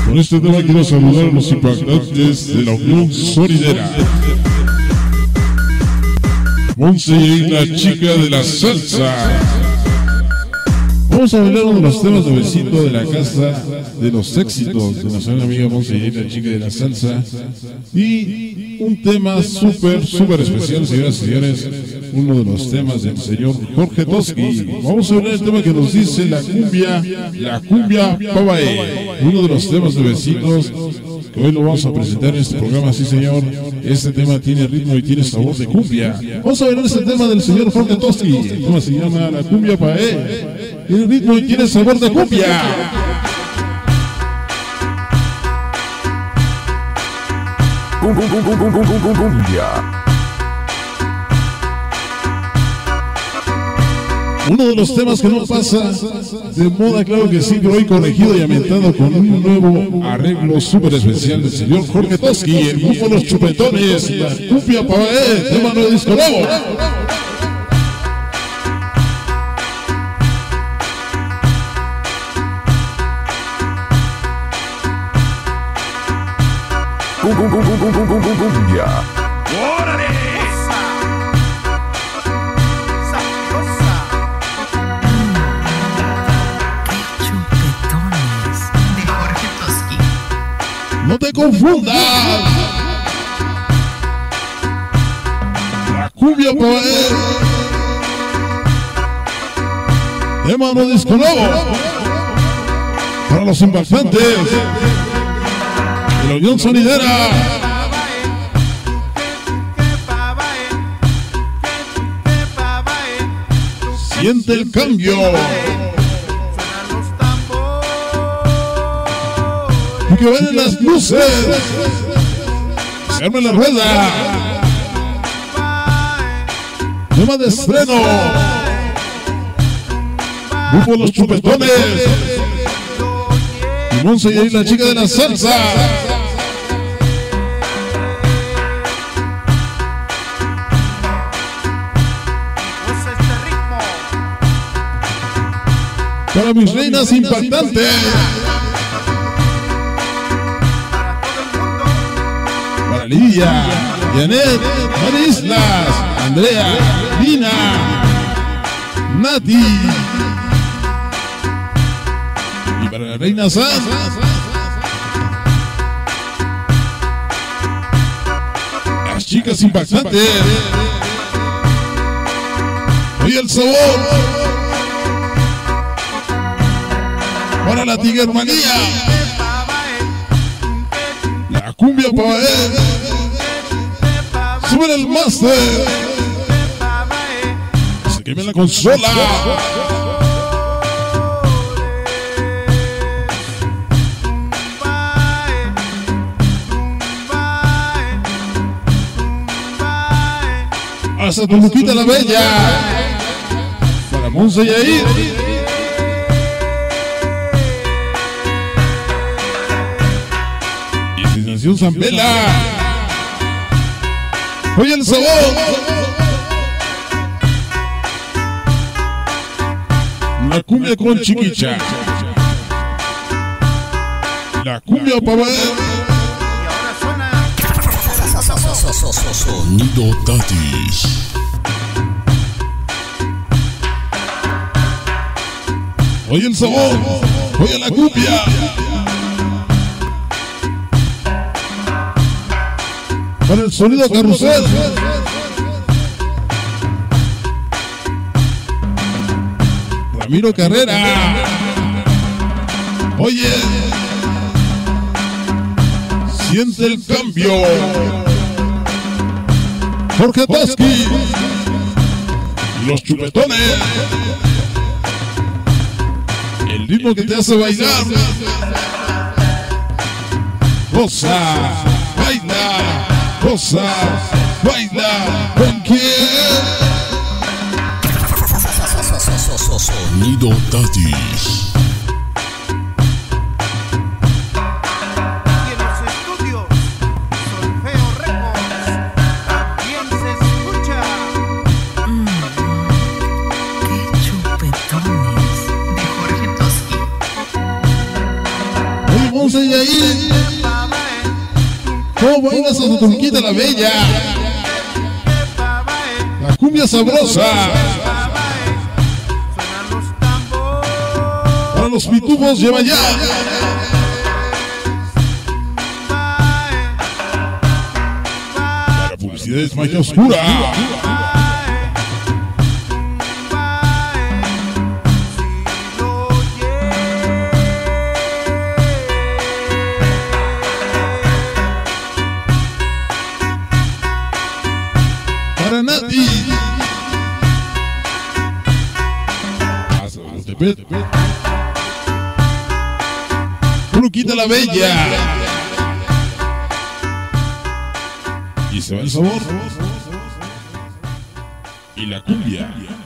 Con este tema quiero saludar a los impactantes de la Unión Sonidera. Monse y la chica de la salsa. Vamos a hablar uno de los temas de besito de la casa de los éxitos de nuestra amiga Monse y la chica de la salsa. Y un tema súper especial, señoras y señores. Uno de los temas del señor Jorge Toski. Vamos a hablar del tema que nos dice la cumbia Pabae. Uno de los temas de besitos que hoy lo vamos a presentar en este programa, sí señor. Este tema tiene ritmo y tiene sabor de cumbia. Vamos a ver este tema del señor Jorge Toski. El tema se llama la cumbia Pabae. Tiene ritmo y tiene sabor de cumbia. Cumbia. Uno de los temas que no pasa de moda, claro que sí, pero hoy corregido y aumentado con un nuevo arreglo súper especial del señor Jorge Toski, el grupo Los Chupetones, la cumbia Pabae, tema no disco nuevo. Cumbia. ¡Órale! Chupetones de Jorge Toski. No te confundas. La cumbia Pabae, tema no disco nuevo. Para los impactantes de la Unión Sonidera. Siente el cambio. Y que ven las luces. Se arma la rueda. Tema de estreno. Grupo Los Chupetones. Y Monse y la chica de la salsa. Para mis reinas impactantes. Para Lidia, Janet, Marislas, Andrea, Dina, Nati. Y para la reina Sam. Las chicas impactantes. Hoy el sabor. Para la Tigermanía, la cumbia Pabae, sube el máster, se queme la consola. Hasta tu Luquita la Bella, para Monse y ahí. Zambela. Oye el sabor. La cumbia con Chiquicha. La cumbia Pabae. Sonido Tatis. Oye el sabor. Oye la cumbia. Para el sonido carrusel. Ramiro Carrera. Oye, siente el cambio. Jorge Toski. Los Chupetones. El ritmo que te hace bailar. Goza, baila. Goza, baila, ¿con quién? Sonido Tatis. Y en los estudios, Solfeo Records, también se escucha. Qué chupetones de Jorge Toski. Oye, Monse José Yair. ¿Cómo bailas a tu Tunquita la Bella? La cumbia sabrosa. Para los pitufos, lleva ya. Para publicidades magia oscura. Para Nati. Luquita la Bella. Y se va el sabor. Y la cumbia.